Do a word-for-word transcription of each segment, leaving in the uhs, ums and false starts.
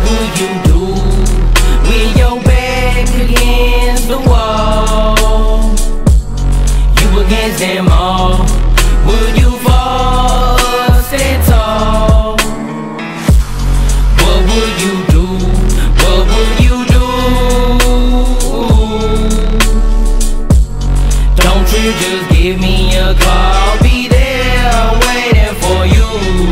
will you do with your back against the wall? You against them all. Would you fall or stand tall? What would you do? What would you do? Don't you just give me a call? I'll be there waiting for you.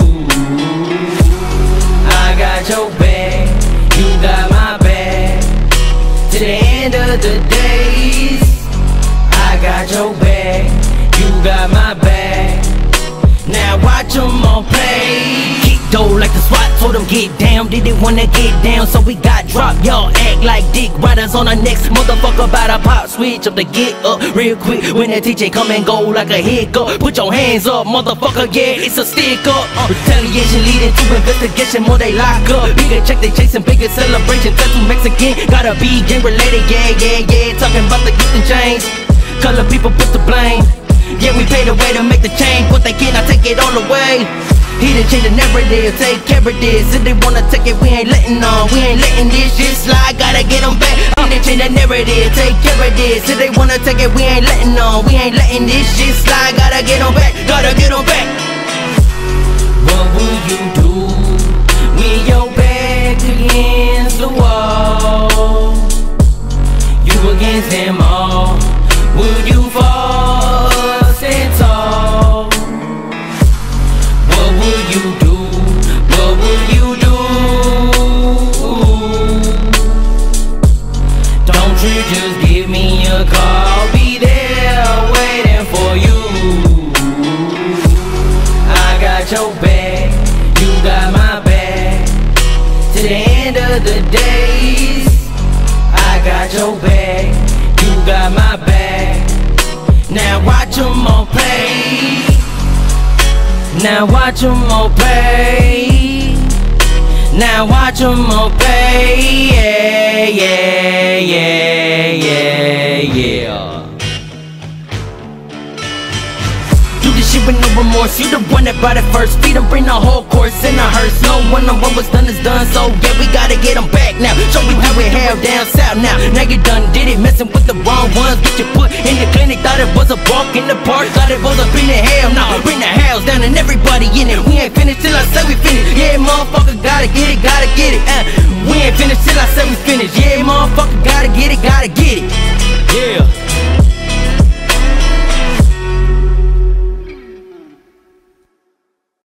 I got your back, you got my back. To the end of the days, I got your back, you got my back. Now watch them all play. Kick dough like the SWAT told them get down. Did it wanna get down, so we got dropped. Y'all act like dick riders on the next motherfucker by the pop switch up to get up real quick. When the teacher come and go like a hiccup. Put your hands up, motherfucker, yeah, it's a stick up. uh, Retaliation leading to investigation, more they lock up. Bigger check they chasing, bigger celebration. Tattoo Mexican, gotta be gang related, yeah, yeah, yeah. Talking about the youth and change. Color people put the blame. Yeah, we paid the way to make the change. What they cannot take it all away. He done changed the narrative, take care of this. If they wanna take it, we ain't letting on. We ain't letting this shit slide, gotta get them back. He done changed the narrative, take care of this. If they wanna take it, we ain't letting on. We ain't letting this shit slide, gotta get them back, gotta get them back. What will you do with your back against the wall? You against them all. Would you fall or stand tall? What would you do? What would you do? Don't you just give me a call? I'll be there waiting for you. I got your back, you got my back. To the end of the days, I got your back, you got my back. Now watch them all play. Now watch them all play. Now watch them all play. Yeah, yeah, yeah, yeah, yeah. Do this shit with no remorse. You the one that brought it first. Feed them, bring the whole course in a hearse. No one on what was done is done. So yeah, we gotta get them back now. Show you how we have down south now. Now you done did it, messing with the wrong ones. Get you put in the clinic. Thought it was a walk in the park. Thought it was up in the hell. Now bring the house down and everybody in it. We ain't finished till I say we finished. Yeah, motherfucker, gotta get it, gotta get it. uh, We ain't finished till I say we finished. Yeah, motherfucker, gotta get it, gotta get it. Yeah.